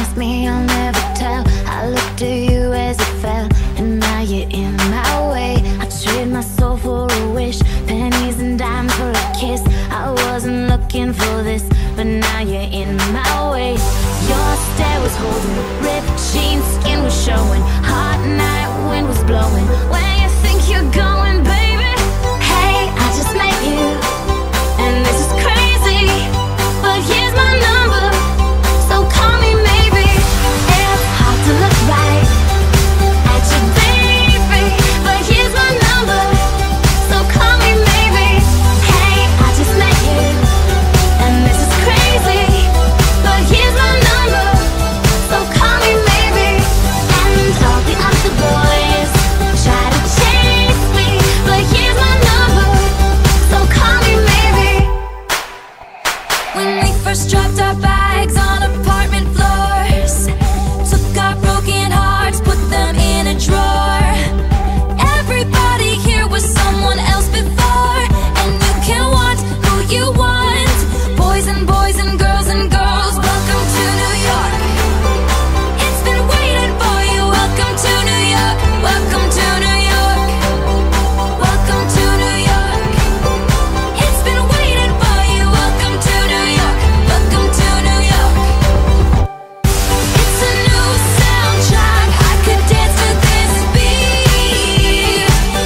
ask me, I'll never tell. I looked at you as it fell, and now you're in my way. I trade my soul for a wish, pennies and dimes for a kiss. I wasn't looking for this, but now you're in my way. Your stare was holding, ripped jeans, skin was showing, hot night, wind was blowing. Where you think you're going, baby? Hey, I just met you, and this is crazy, but here's my number, so call me maybe. It's hard to look right at you, baby, but here's my number, so call me maybe. Hey, I just met you, and this is crazy, but here's my number, so call me maybe. And all the other boys try to chase me, but here's my number, so call me maybe. When we first dropped our bags on apartment floors, took our broken hearts, put them in a drawer. Everybody here was someone else before, and you can want who you want. Boys and boys and girls, welcome to New York. It's been waiting for you. Welcome to New York. Welcome to New York. Welcome to New York. It's been waiting for you. Welcome to New York. Welcome to New York. It's a new soundtrack. I could dance to this beat.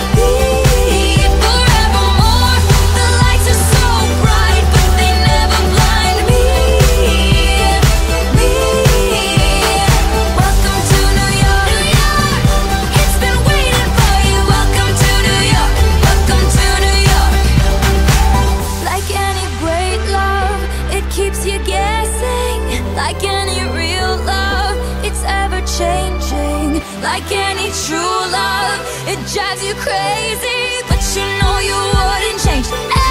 Forevermore. The lights are so bright, but they never blind me. Welcome to New York. It's been waiting for you. Welcome to New York. Welcome to New York. Like any great love, it keeps you guessing. Like any real love, it's ever changing. Like any true love, it drives you crazy, but you know you wouldn't change.